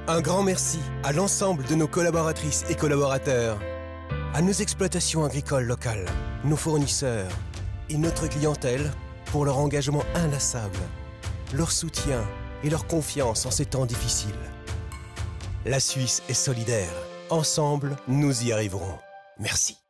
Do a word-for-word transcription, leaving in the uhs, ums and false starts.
Un grand merci à l'ensemble de nos collaboratrices et collaborateurs, à nos exploitations agricoles locales, nos fournisseurs et notre clientèle pour leur engagement inlassable, leur soutien et leur confiance en ces temps difficiles. La Suisse est solidaire. Ensemble, nous y arriverons. Merci.